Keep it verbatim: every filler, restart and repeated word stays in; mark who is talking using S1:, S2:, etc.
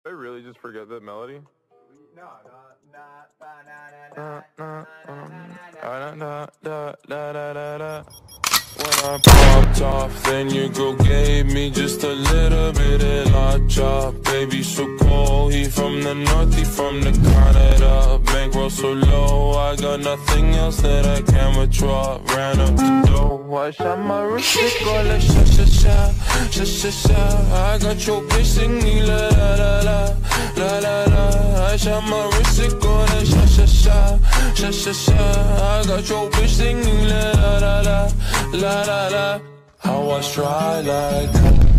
S1: Did I really just forget that melody?
S2: No, no.
S3: When I popped off, then your girl gave me just a little bit of la chop. Baby so cold, he from the north, he from the Canada. Bankroll so low, I got nothing else that I can withdraw. Ran up the door, I shot my wrist, it go like sha sha sha, sha sha sha. I got your bitch singing la la la la, la la la. I shot my wrist, it go like sha sha sha, sha sha sha. I got your bitch singing la la la la, la la la. I was dry like